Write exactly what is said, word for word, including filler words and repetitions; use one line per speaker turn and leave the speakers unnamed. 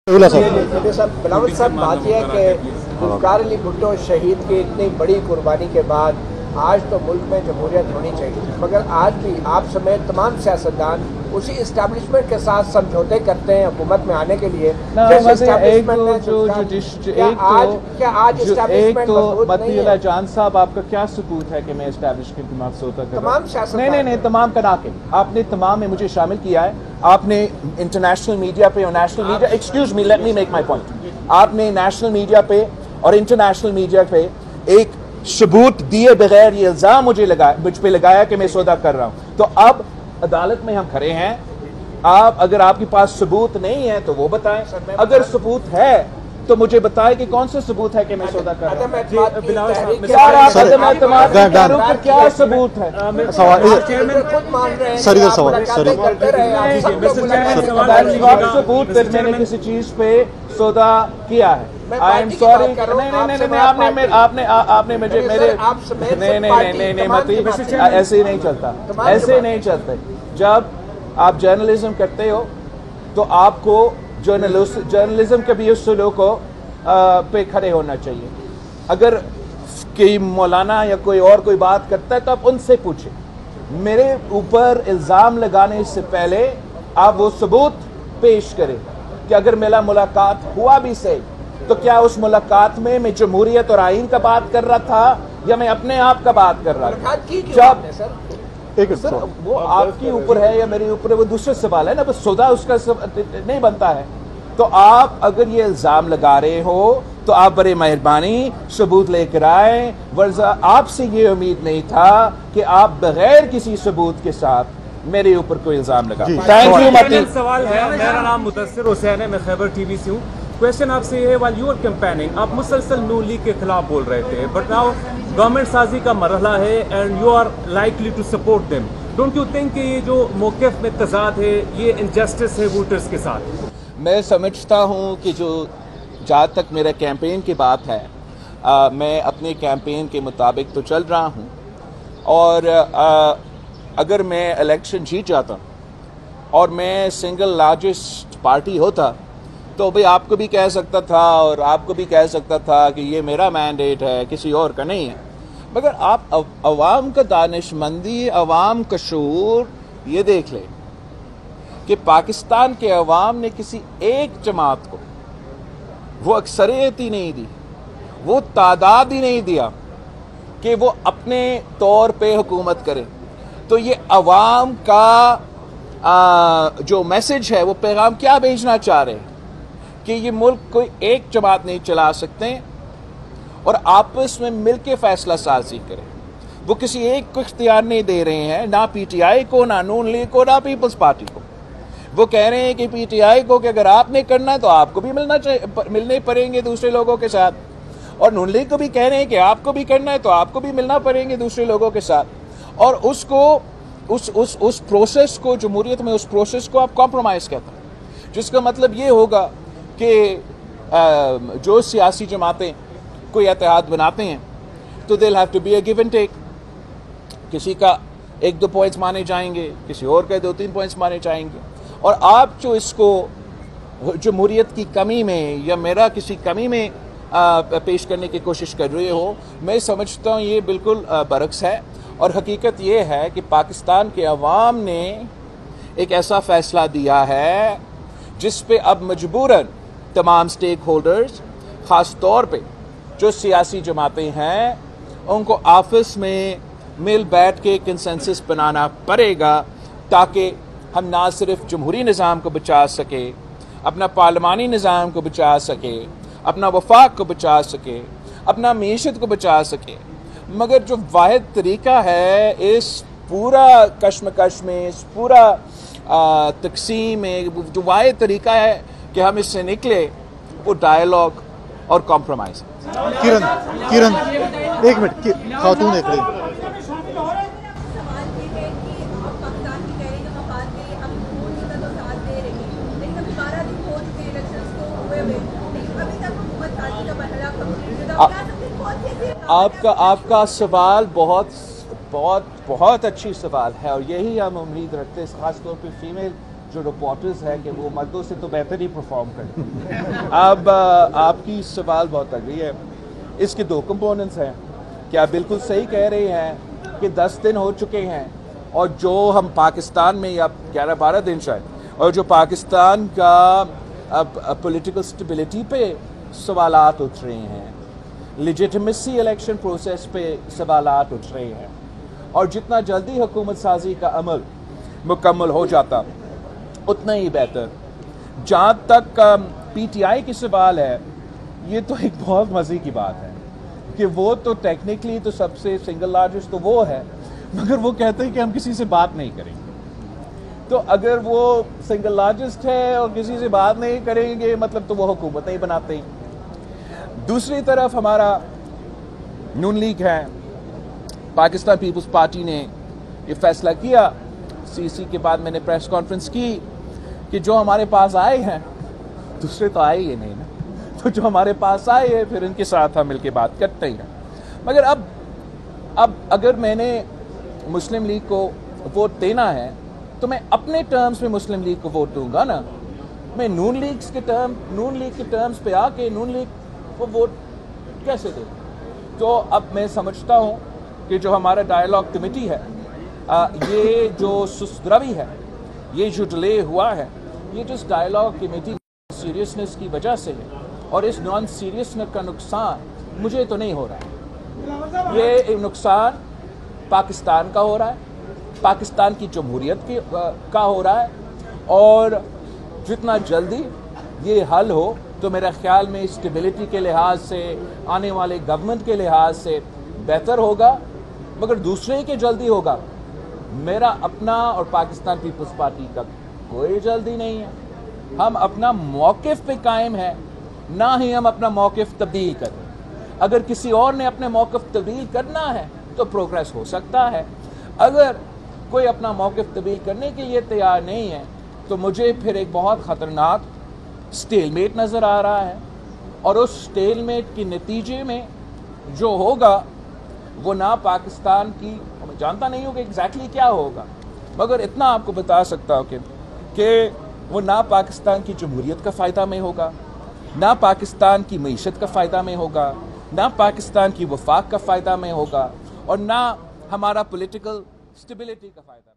साहब बिलावल साहब, बात यह है कि जुल्फ़िकार अली भुट्टो शहीद की इतनी बड़ी कुर्बानी के बाद आज तो मुल्क में जमहूरियत होनी चाहिए, मगर आज भी आप समेत तमाम सियासतदान उसी इस्टेब्लिशमेंट के साथ समझौते करते हैं हुकूमत में आने के लिए।
एक तो जो एक तो मतीउल्लाह जान साहब, आपका क्या सबूत है कि मैं इस्टेब्लिशमेंट की मकसूद कर
तमाम
नहीं नहीं नहीं तमाम करा के आपने तमाम में मुझे शामिल किया है। आपने इंटरनेशनल मीडिया पे और national media excuse me let me make my point, आपने नेशनल मीडिया पे और इंटरनेशनल मीडिया पे एक सबूत दिए बगैर ये इल्जाम मुझे लगा मुझ पे लगाया कि मैं सौदा कर रहा हूं। तो अब अदालत में हम खड़े हैं, आप अगर आपके पास सबूत नहीं है तो वो बताएं, अगर सबूत है तो मुझे बताएं कि कौन सा सबूत है कि मैं सौदा कर रहा हूं। क्या सबूत है? सबूत मैंने किसी चीज पे सौदा किया है। आई एम सॉरी, नहीं नहीं नहीं आपने आपने आपने मुझे मेरे नहीं नहीं नहीं नहीं मत ऐसे ही नहीं चलता, ऐसे नहीं चलते। जब आप जर्नलिज्म करते हो तो आपको जर्नलिज्म के भी उसूलों को पे खड़े होना चाहिए। अगर कोई मौलाना या कोई और कोई बात करता है तो आप उनसे पूछें। मेरे ऊपर इल्ज़ाम लगाने से पहले आप वो सबूत पेश करें कि अगर मेरा मुलाकात हुआ भी सही तो क्या उस मुलाकात में मैं जमहूरियत और आइन का बात कर रहा था या मैं अपने आप का बात कर रहा था। जब एक सर वो आपके ऊपर है या मेरे ऊपर है, वो दूसरा सवाल है ना, बस सौदा उसका नहीं बनता है। तो आप अगर ये इल्जाम लगा रहे हो तो आप बड़े मेहरबानी सबूत लेकर आए, वरना आपसे ये उम्मीद नहीं था कि आप बगैर किसी सबूत के साथ मेरे ऊपर कोई इल्जाम लगा। Thank you. मतीन
सवाल है, मेरा नाम मुदस्सिर हुसैन है, मैं खैबर टीवी से हूँ। क्वेश्चन आपसे ये है, वाल यू आर कैंपेनिंग, आप मुसलसल नून लीग के खिलाफ बोल रहे थे, बट नाउ गवर्नमेंट साजी का मरहला है and you are likely to support them. Don't you think कि ये जो मौक़िफ़ में तज़ाद है ये इनजस्टिस है वोटर्स के साथ?
मैं समझता हूँ कि जो जहाँ तक मेरा कैंपेन की बात है, आ, मैं अपने कैंपेन के मुताबिक तो चल रहा हूँ और आ, अगर मैं इलेक्शन जीत जाता और मैं सिंगल लार्जेस्ट पार्टी होता तो भाई आपको भी कह सकता था और आपको भी कह सकता था कि ये मेरा मैंडेट है, किसी और का नहीं है। मगर आप अवाम का दानिशमंदी, अवाम का शऊर ये देख ले कि पाकिस्तान के अवाम ने किसी एक जमात को वो अक्सरियत ही नहीं दी, वो तादाद ही नहीं दिया कि वो अपने तौर पे हुकूमत करे। तो ये अवाम का आ, जो मैसेज है, वो पैगाम क्या भेजना चाह रहे हैं कि ये मुल्क कोई एक जमात नहीं चला सकते और आपस में मिलके फैसला साजी करें। वो किसी एक को इख्तियार नहीं दे रहे हैं, ना पीटीआई को, ना नून लीग को, ना पीपल्स पार्टी को। वो कह रहे हैं कि पीटीआई को कि अगर आपने करना है तो आपको भी मिलना चाहिए, मिलने पड़ेंगे दूसरे लोगों के साथ, और नून लीग को भी कह रहे हैं कि आपको भी करना है तो आपको भी मिलना पड़ेंगे दूसरे लोगों के साथ। और उसको उस उस उस प्रोसेस को, जमहूरियत में उस प्रोसेस को आप कॉम्प्रोमाइज़ कहते हैं, जिसका मतलब ये होगा कि जो सियासी जमातें कोई इत्तेहाद बनाते हैं तो they will have to be a give and take. किसी का एक दो पॉइंट्स माने जाएंगे, किसी और के दो तीन पॉइंट्स माने जाएंगे। और आप जो इसको जमहूरियत की कमी में या मेरा किसी कमी में आ, पेश करने की कोशिश कर रहे हो, मैं समझता हूँ ये बिल्कुल बरक्स है। और हकीकत ये है कि पाकिस्तान के अवाम ने एक ऐसा फैसला दिया है जिस पे अब मजबूरन तमाम स्टेक होल्डर्स, ख़ास तौर पे जो सियासी जमातें हैं, उनको आपस में मिल बैठ के कंसेंसस बनाना पड़ेगा ताकि हम ना सिर्फ जमहूरी निज़ाम को बचा सके, अपना पार्लिमानी निज़ाम को बचा सके, अपना वफाक को बचा सके, अपना मीशत को बचा सके, मगर जो वाहिद तरीका है इस पूरा कश्मकश में, इस पूरा तकसीम में, जो वाहिद तरीका है कि हम इससे निकले, वो डायलॉग और कॉम्प्रोमाइज।
किरण किरण एक मिनट, खातून एक मिनट।
आपका आपका सवाल बहुत बहुत बहुत अच्छी सवाल है और यही हम उम्मीद रखते हैं, खासतौर पे फीमेल जो रिपोर्टर्स हैं कि वो मर्दों से तो बेहतर ही परफॉर्म करें। अब आपकी सवाल बहुत अग्री है, इसके दो कंपोनेंट्स हैं। क्या आप बिल्कुल सही कह रहे हैं कि दस दिन हो चुके हैं और जो हम पाकिस्तान में या ग्यारह बारह दिन शायद, और जो पाकिस्तान का अब पॉलिटिकल स्टेबिलिटी पे सवालात उठ रहे हैं, लेजिटिमेसी इलेक्शन प्रोसेस पे सवालात उठ रहे हैं, और जितना जल्दी हुकूमत साजी का अमल मुकम्मल हो जाता उतना ही बेहतर। जहाँ तक पीटीआई की सवाल है, ये तो एक बहुत मज़े की बात है कि वो तो टेक्निकली तो सबसे सिंगल लार्जेस्ट तो वो है, मगर वो कहते हैं कि हम किसी से बात नहीं करेंगे। तो अगर वो सिंगल लार्जेस्ट है और किसी से बात नहीं करेंगे, मतलब तो वो हुकूमत नहीं बनाते। दूसरी तरफ हमारा नून लीग है, पाकिस्तान पीपल्स पार्टी ने ये फैसला किया, सीसी के बाद मैंने प्रेस कॉन्फ्रेंस की कि जो हमारे पास आए हैं, दूसरे तो आए ही नहीं ना, तो जो हमारे पास आए हैं फिर उनके साथ हम मिलके बात करते हैं। मगर अब अब अगर मैंने मुस्लिम लीग को वोट देना है तो मैं अपने टर्म्स में मुस्लिम लीग को वोट दूंगा ना। मैं नून लीग के टर्म नून लीग के टर्म्स पे आके नून लीग को वोट कैसे दूँ? तो अब मैं समझता हूँ कि जो हमारा डायलॉग कमेटी है, आ, ये जो सुस्तरवी है, ये जो डिले हुआ है, ये जिस डायलॉग कमेटी सीरियसनेस की वजह से है, और इस नॉन सीरियसनेस का नुकसान मुझे तो नहीं हो रहा है। ये नुकसान पाकिस्तान का हो रहा है, पाकिस्तान की जमहूरियत की का हो रहा है, और जितना जल्दी ये हल हो तो मेरा ख्याल में स्टेबिलिटी के लिहाज से, आने वाले गवर्नमेंट के लिहाज से बेहतर होगा। मगर दूसरे के जल्दी होगा, मेरा अपना और पाकिस्तान पीपल्स पार्टी का कोई जल्दी नहीं है। हम अपना मौक़िफ़ पे कायम है, ना ही हम अपना मौक़िफ़ तब्दील करें। अगर किसी और ने अपने मौक़िफ़ तब्दील करना है तो प्रोग्रेस हो सकता है। अगर कोई अपना मौक़िफ़ तब्दील करने के लिए तैयार नहीं है तो मुझे फिर एक बहुत ख़तरनाक स्टेलमेट नज़र आ रहा है, और उस स्टेलमेट के नतीजे में जो होगा वो ना पाकिस्तान की, मैं जानता नहीं हूँ कि एग्जैक्टली क्या होगा, मगर इतना आपको बता सकता हूँ कि कि वो ना पाकिस्तान की जमहूरियत का फ़ायदा में होगा, ना पाकिस्तान की मईशत का फ़ायदा में होगा, ना पाकिस्तान की वफाक का फ़ायदा में होगा, और ना हमारा पॉलिटिकल स्टेबिलिटी का फ़ायदा।